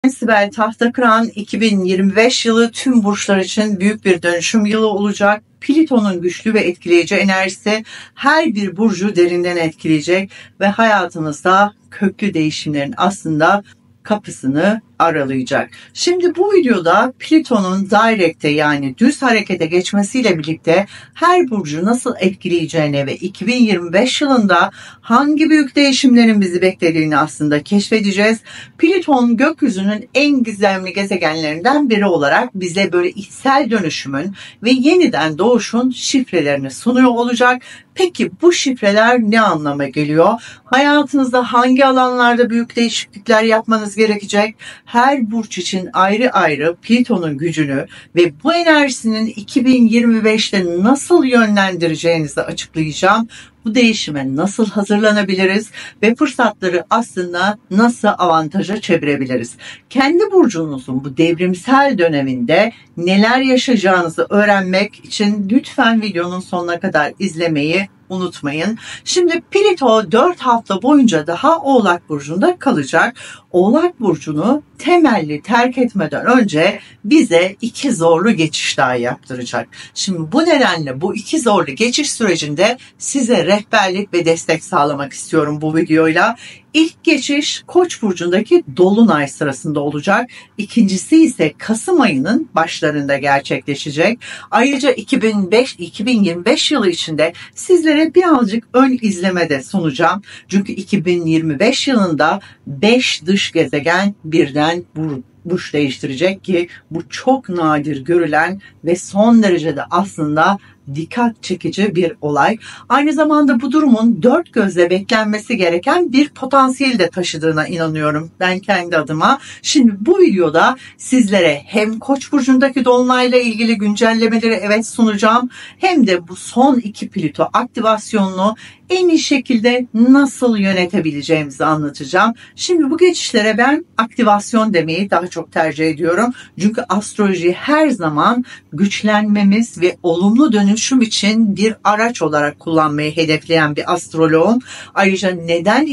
Sibel Tahtakıran, 2025 yılı tüm burçlar için büyük bir dönüşüm yılı olacak. Plüton'un güçlü ve etkileyici enerjisi her bir burcu derinden etkileyecek ve hayatımızda köklü değişimlerin aslında kapısını aralayacak. Şimdi bu videoda Plüton'un Direct'e yani düz harekete geçmesiyle birlikte her burcu nasıl etkileyeceğine ve 2025 yılında hangi büyük değişimlerin bizi beklediğini aslında keşfedeceğiz. Plüton gökyüzünün en gizemli gezegenlerinden biri olarak bize böyle içsel dönüşümün ve yeniden doğuşun şifrelerini sunuyor olacak. Peki bu şifreler ne anlama geliyor? Hayatınızda hangi alanlarda büyük değişiklikler yapmanız gerekecek? Her burç için ayrı ayrı Plüton'un gücünü ve bu enerjisinin 2025'te nasıl yönlendireceğinizi açıklayacağım. Bu değişime nasıl hazırlanabiliriz ve fırsatları aslında nasıl avantaja çevirebiliriz? Kendi burcunuzun bu devrimsel döneminde neler yaşayacağınızı öğrenmek için lütfen videonun sonuna kadar izlemeyi unutmayın. Şimdi Plüto 4 hafta boyunca daha Oğlak Burcu'nda kalacak. Oğlak Burcu'nu temelli terk etmeden önce bize 2 zorlu geçiş daha yaptıracak. Şimdi bu nedenle bu 2 zorlu geçiş sürecinde size rehberlik ve destek sağlamak istiyorum bu videoyla. İlk geçiş Koç burcundaki dolunay sırasında olacak. İkincisi ise Kasım ayının başlarında gerçekleşecek. Ayrıca 2025 yılı içinde sizlere birazcık ön izleme de sunacağım. Çünkü 2025 yılında 5 dış gezegen birden burç değiştirecek ki bu çok nadir görülen ve son derecede aslında dikkat çekici bir olay. Aynı zamanda bu durumun 4 gözle beklenmesi gereken bir potansiyeli de taşıdığına inanıyorum ben kendi adıma. Şimdi bu videoda sizlere hem Koç burcundaki dolunayla ilgili güncellemeleri sunacağım, hem de bu son 2 Plüto aktivasyonunu en iyi şekilde nasıl yönetebileceğimizi anlatacağım. Şimdi bu geçişlere ben aktivasyon demeyi daha çok tercih ediyorum. Çünkü astroloji her zaman güçlenmemiz ve olumlu dönüşüm için bir araç olarak kullanmayı hedefleyen bir astroloğum. Ayrıca neden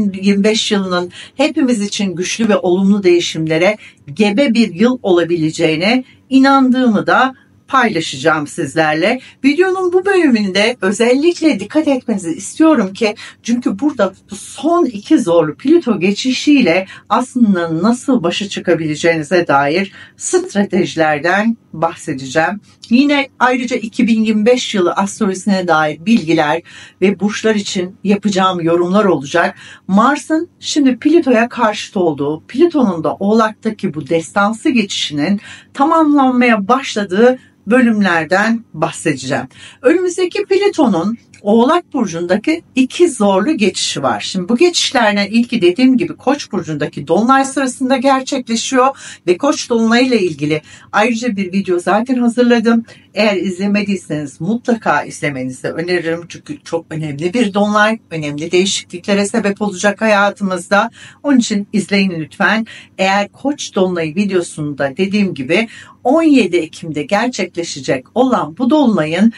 2025 yılının hepimiz için güçlü ve olumlu değişimlere gebe bir yıl olabileceğine inandığımı da paylaşacağım sizlerle. Videonun bu bölümünde özellikle dikkat etmenizi istiyorum ki çünkü burada bu son 2 zorlu Plüto geçişiyle aslında nasıl başa çıkabileceğinize dair stratejilerden bahsedeceğim. Yine ayrıca 2025 yılı astrolojisine dair bilgiler ve burçlar için yapacağım yorumlar olacak. Mars'ın şimdi Plüto'ya karşıt olduğu, Plüton'un da Oğlak'taki bu destansı geçişinin tamamlanmaya başladığı bölümlerden bahsedeceğim. Önümüzdeki Plüton'un Oğlak Burcu'ndaki 2 zorlu geçişi var. Şimdi bu geçişlerden ilki dediğim gibi Koç Burcu'ndaki dolunay sırasında gerçekleşiyor ve Koç dolunay ile ilgili ayrıca bir video zaten hazırladım. Eğer izlemediyseniz mutlaka izlemenizi öneririm. Çünkü çok önemli bir dolunay, önemli değişikliklere sebep olacak hayatımızda. Onun için izleyin lütfen. Eğer Koç dolunayı videosunda dediğim gibi 17 Ekim'de gerçekleşecek olan bu dolunayın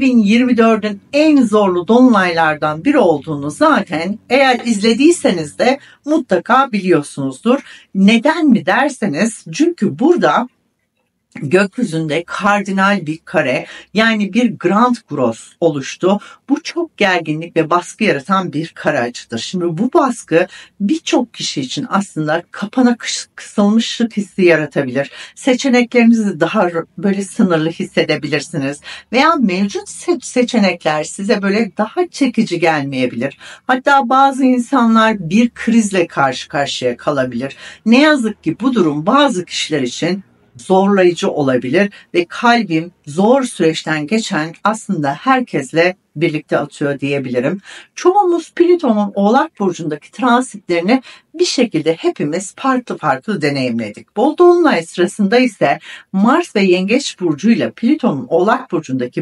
2024'ün en zorlu dolunaylardan biri olduğunu zaten eğer izlediyseniz de mutlaka biliyorsunuzdur. Neden mi derseniz çünkü burada gökyüzünde kardinal bir kare yani bir Grand Cross oluştu. Bu çok gerginlik ve baskı yaratan bir kare açıdır. Şimdi bu baskı birçok kişi için aslında kapana kısılmışlık hissi yaratabilir. Seçeneklerinizi daha böyle sınırlı hissedebilirsiniz. Veya mevcut seçenekler size böyle daha çekici gelmeyebilir. Hatta bazı insanlar bir krizle karşı karşıya kalabilir. Ne yazık ki bu durum bazı kişiler için zorlayıcı olabilir ve kalbim zor süreçten geçen aslında herkesle birlikte atıyor diyebilirim. Çoğumuz Plüton'un Oğlak Burcu'ndaki transitlerini bir şekilde hepimiz farklı deneyimledik. Bol dolunay sırasında ise Mars ve Yengeç Burcu ile Plüton'un Oğlak Burcu'ndaki bu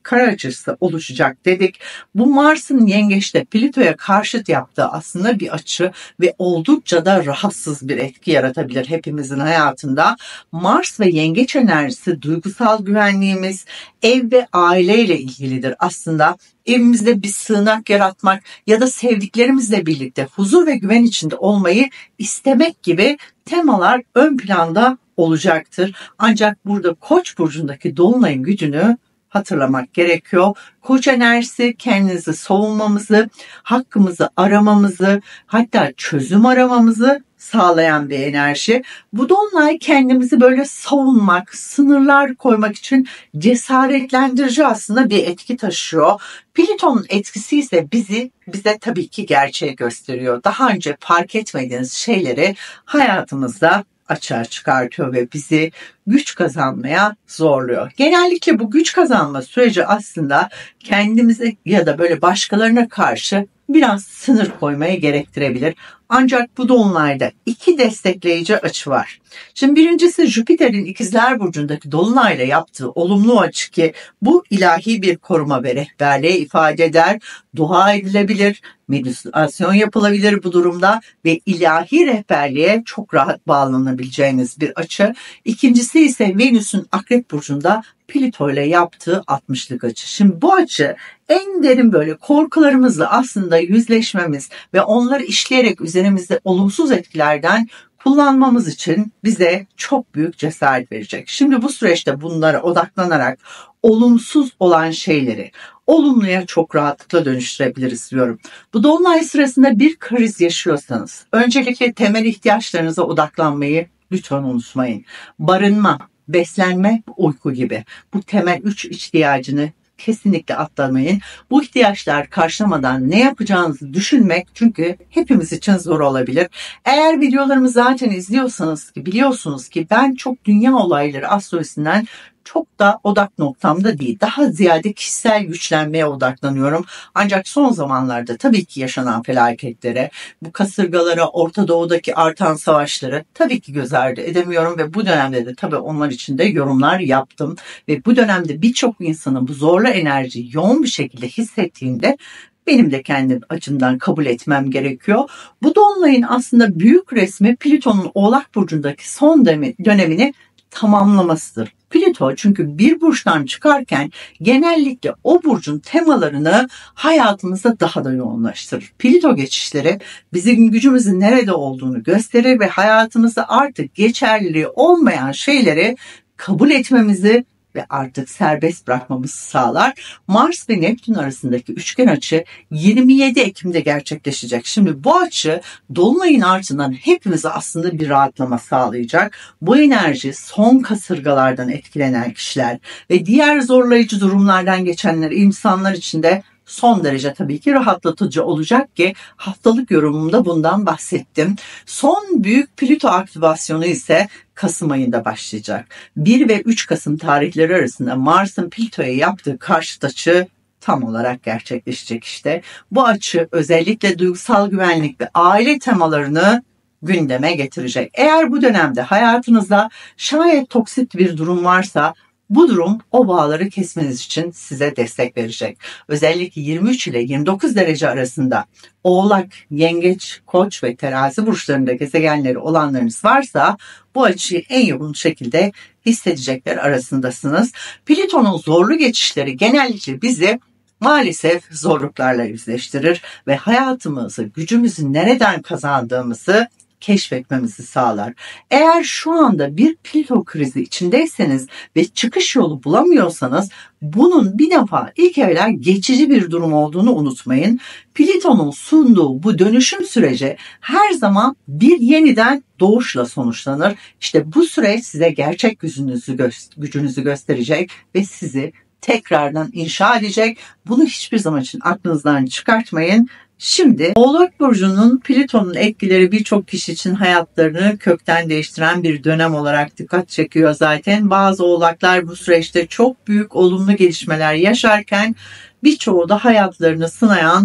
kare açısı oluşacak dedik. Bu Mars'ın yengeçte Plüto'ya karşıt yaptığı aslında bir açı ve oldukça da rahatsız bir etki yaratabilir hepimizin hayatında. Mars ve yengeç enerjisi duygusal güvenliğimiz, ev ve aileyle ilgilidir aslında. Evimizde bir sığınak yaratmak ya da sevdiklerimizle birlikte huzur ve güven içinde olmayı istemek gibi temalar ön planda olacaktır. Ancak burada Koç burcundaki dolunayın gücünü hatırlamak gerekiyor. Koç enerjisi kendinizi savunmamızı, hakkımızı aramamızı, hatta çözüm aramamızı sağlayan bir enerji. Bu dolunay kendimizi böyle savunmak, sınırlar koymak için cesaretlendirici aslında bir etki taşıyor. Plüton'un etkisi ise bize tabii ki gerçeği gösteriyor. Daha önce fark etmediğiniz şeyleri hayatımızda açığa çıkartıyor ve bizi güç kazanmaya zorluyor. Genellikle bu güç kazanma süreci aslında kendimize ya da böyle başkalarına karşı biraz sınır koymayı gerektirebilir. Ancak bu dolunayda iki destekleyici açı var. Şimdi birincisi Jüpiter'in İkizler Burcu'ndaki dolunayla yaptığı olumlu açı ki bu ilahi bir koruma ve rehberliğe ifade eder. Dua edilebilir, meditasyon yapılabilir bu durumda ve ilahi rehberliğe çok rahat bağlanabileceğiniz bir açı. İkincisi ise Venüs'ün Akrep Burcu'nda Plüto ile yaptığı 60'lık açı. Şimdi bu açı en derin böyle korkularımızla aslında yüzleşmemiz ve onları işleyerek üzerimizde olumsuz etkilerden kullanmamız için bize çok büyük cesaret verecek. Şimdi bu süreçte bunlara odaklanarak olumsuz olan şeyleri olumluya çok rahatlıkla dönüştürebiliriz diyorum. Bu dolunay sırasında bir kriz yaşıyorsanız öncelikle temel ihtiyaçlarınıza odaklanmayı lütfen unutmayın. Barınma, beslenme, uyku gibi bu temel 3 ihtiyacını kesinlikle atlamayın. Bu ihtiyaçlar karşılamadan ne yapacağınızı düşünmek çünkü hepimiz için zor olabilir. Eğer videolarımı zaten izliyorsanız biliyorsunuz ki ben çok dünya olayları astrolojisinden çok da odak noktamda değil. Daha ziyade kişisel güçlenmeye odaklanıyorum. Ancak son zamanlarda tabii ki yaşanan felaketlere, bu kasırgalara, Orta Doğu'daki artan savaşları tabii ki göz ardı edemiyorum ve bu dönemde de tabii onlar için de yorumlar yaptım. Ve bu dönemde birçok insanın bu zorlu enerjiyi yoğun bir şekilde hissettiğinde benim de kendi açımdan kabul etmem gerekiyor. Bu dolunayın aslında büyük resmi Plüton'un Oğlak Burcu'ndaki son dönemini tamamlamasıdır. Plüto çünkü bir burçtan çıkarken genellikle o burcun temalarını hayatımızda daha da yoğunlaştırır. Plüto geçişleri bizim gücümüzün nerede olduğunu gösterir ve hayatımızda artık geçerliliği olmayan şeyleri kabul etmemizi ve artık serbest bırakmamızı sağlar. Mars ve Neptün arasındaki üçgen açı 27 Ekim'de gerçekleşecek. Şimdi bu açı dolunayın ardından hepimize aslında bir rahatlama sağlayacak. Bu enerji son kasırgalardan etkilenen kişiler ve diğer zorlayıcı durumlardan geçenler insanlar için de son derece tabii ki rahatlatıcı olacak ki haftalık yorumumda bundan bahsettim. Son büyük Plüto aktivasyonu ise Kasım ayında başlayacak. 1 ve 3 Kasım tarihleri arasında Mars'ın Plüto'ya yaptığı karşıt açı tam olarak gerçekleşecek işte. Bu açı özellikle duygusal güvenlik ve aile temalarını gündeme getirecek. Eğer bu dönemde hayatınızda şayet toksit bir durum varsa bu durum o bağları kesmeniz için size destek verecek. Özellikle 23 ile 29 derece arasında Oğlak, Yengeç, Koç ve Terazi burçlarında gezegenleri olanlarınız varsa bu açıyı en yoğun şekilde hissedecekler arasındasınız. Plüton'un zorlu geçişleri genellikle bizi maalesef zorluklarla yüzleştirir ve hayatımızı, gücümüzü nereden kazandığımızı keşfetmemizi sağlar. Eğer şu anda bir Plüto krizi içindeyseniz ve çıkış yolu bulamıyorsanız bunun bir defa ilk evvela geçici bir durum olduğunu unutmayın. Plüton'un sunduğu bu dönüşüm süreci her zaman bir yeniden doğuşla sonuçlanır. İşte bu süreç size gerçek gücünüzü gösterecek ve sizi tekrardan inşa edecek. Bunu hiçbir zaman için aklınızdan çıkartmayın. Şimdi Oğlak Burcu'nun Plüton'un etkileri birçok kişi için hayatlarını kökten değiştiren bir dönem olarak dikkat çekiyor zaten. Bazı oğlaklar bu süreçte çok büyük olumlu gelişmeler yaşarken birçoğu da hayatlarını sınayan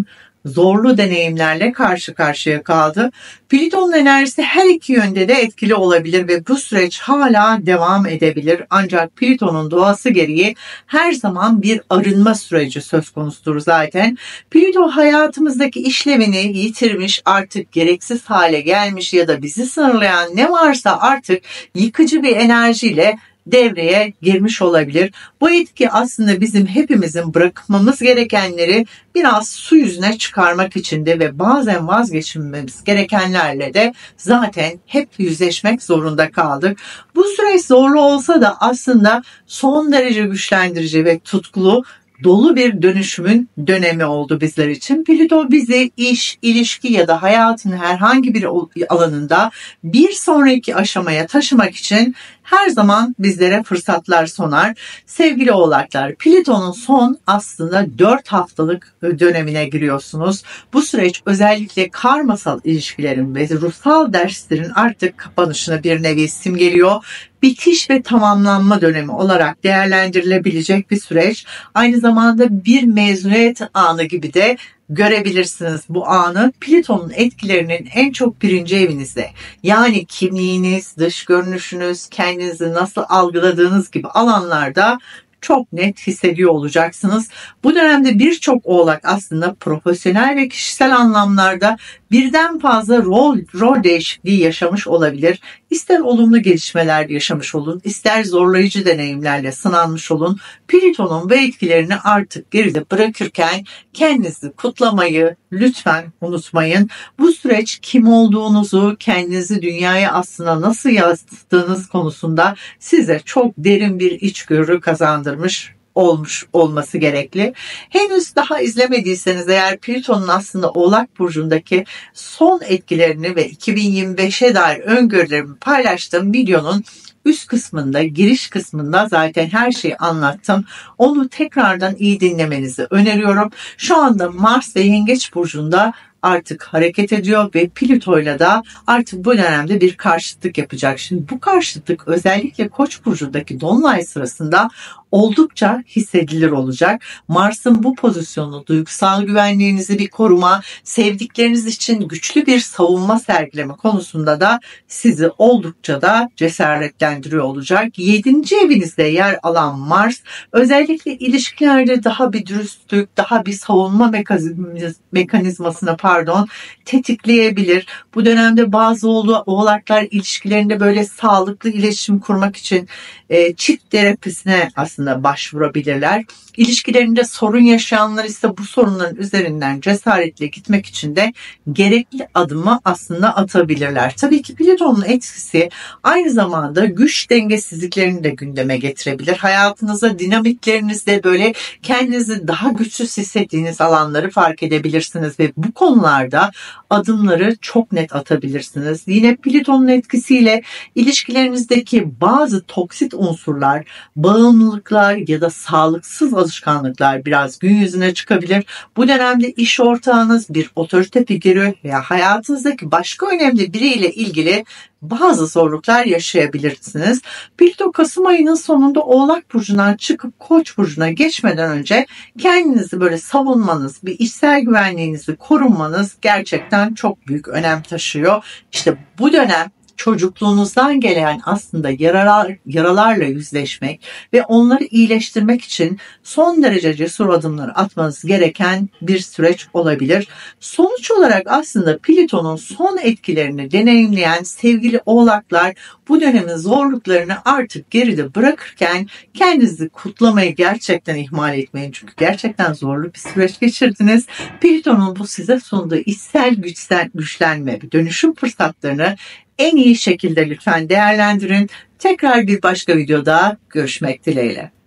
zorlu deneyimlerle karşı karşıya kaldı. Plüton'un enerjisi her iki yönde de etkili olabilir ve bu süreç hala devam edebilir. Ancak Plüton'un doğası gereği her zaman bir arınma süreci söz konusudur zaten. Plüton hayatımızdaki işlevini yitirmiş, artık gereksiz hale gelmiş ya da bizi sınırlayan ne varsa artık yıkıcı bir enerjiyle devreye girmiş olabilir. Bu etki aslında bizim hepimizin bırakmamız gerekenleri biraz su yüzüne çıkarmak içindi ve bazen vazgeçmemiz gerekenlerle de zaten hep yüzleşmek zorunda kaldık. Bu süreç zorlu olsa da aslında son derece güçlendirici ve tutkulu, dolu bir dönüşümün dönemi oldu bizler için. Plüton bizi iş, ilişki ya da hayatın herhangi bir alanında bir sonraki aşamaya taşımak için her zaman bizlere fırsatlar sunar. Sevgili oğlaklar, Plüton'un son aslında 4 haftalık dönemine giriyorsunuz. Bu süreç özellikle karmasal ilişkilerin ve ruhsal derslerin artık kapanışına bir nevi simgeliyor. Bitiş ve tamamlanma dönemi olarak değerlendirilebilecek bir süreç. Aynı zamanda bir mezuniyet anı gibi de görebilirsiniz bu anı. Plüton'un etkilerinin en çok birinci evinizde, yani kimliğiniz, dış görünüşünüz, kendinizi nasıl algıladığınız gibi alanlarda çok net hissediyor olacaksınız. Bu dönemde birçok oğlak aslında profesyonel ve kişisel anlamlarda birden fazla rol değişikliği yaşamış olabilir. İster olumlu gelişmeler yaşamış olun, ister zorlayıcı deneyimlerle sınanmış olun. Plüton'un bu etkilerini artık geride bırakırken kendinizi kutlamayı lütfen unutmayın. Bu süreç kim olduğunuzu, kendinizi dünyaya aslında nasıl yansıttığınız konusunda size çok derin bir içgörü kazandırmış olması gerekli. Henüz daha izlemediyseniz eğer Plüton'un aslında Oğlak Burcu'ndaki son etkilerini ve 2025'e dair öngörülerimi paylaştığım videonun üst kısmında, giriş kısmında zaten her şeyi anlattım. Onu tekrardan iyi dinlemenizi öneriyorum. Şu anda Mars ve Yengeç Burcu'nda artık hareket ediyor ve Plüto'yla da artık bu dönemde bir karşıtlık yapacak. Şimdi bu karşıtlık özellikle Koç burcundaki dolunay sırasında oldukça hissedilir olacak. Mars'ın bu pozisyonu duygusal güvenliğinizi bir koruma, sevdikleriniz için güçlü bir savunma sergileme konusunda da sizi oldukça da cesaretlendiriyor olacak. 7. evinizde yer alan Mars özellikle ilişkilerde daha bir dürüstlük, daha bir savunma mekanizmasına tetikleyebilir. Bu dönemde bazı oğlaklar ilişkilerinde böyle sağlıklı iletişim kurmak için çift terapisine aslında başvurabilirler. İlişkilerinde sorun yaşayanlar ise bu sorunların üzerinden cesaretle gitmek için de gerekli adımı aslında atabilirler. Tabii ki Plüton'un etkisi aynı zamanda güç dengesizliklerini de gündeme getirebilir. Hayatınızda dinamiklerinizde böyle kendinizi daha güçsüz hissettiğiniz alanları fark edebilirsiniz ve bu konularda adımları çok net atabilirsiniz. Yine Plüton'un etkisiyle ilişkilerinizdeki bazı toksit unsurlar, bağımlılıklar ya da sağlıksız alışkanlıklar biraz gün yüzüne çıkabilir. Bu dönemde iş ortağınız, bir otorite figürü veya hayatınızdaki başka önemli biriyle ilgili bazı zorluklar yaşayabilirsiniz. Plüton Kasım ayının sonunda Oğlak Burcu'ndan çıkıp Koç Burcu'na geçmeden önce kendinizi böyle savunmanız, bir içsel güvenliğinizi korunmanız gerçekten çok büyük önem taşıyor. İşte bu dönem çocukluğunuzdan gelen aslında yaralarla yüzleşmek ve onları iyileştirmek için son derece cesur adımlar atmanız gereken bir süreç olabilir. Sonuç olarak aslında Plüton'un son etkilerini deneyimleyen sevgili oğlaklar bu dönemin zorluklarını artık geride bırakırken kendinizi kutlamayı gerçekten ihmal etmeyin. Çünkü gerçekten zorlu bir süreç geçirdiniz. Plüton'un bu size sunduğu içsel güçlenme, dönüşüm fırsatlarını en iyi şekilde lütfen değerlendirin. Tekrar bir başka videoda görüşmek dileğiyle.